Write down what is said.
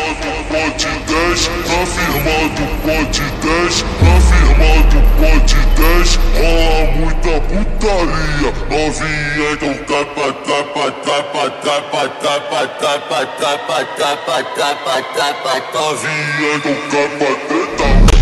pote 10, na firma do pote 10, na firma do pote 10, rola muita putaria. Novinha, então tapa, tapa, tapa, tapa, tapa, tapa, tapa, tapa, tapa, tapa, novinha, então tapa, tapa.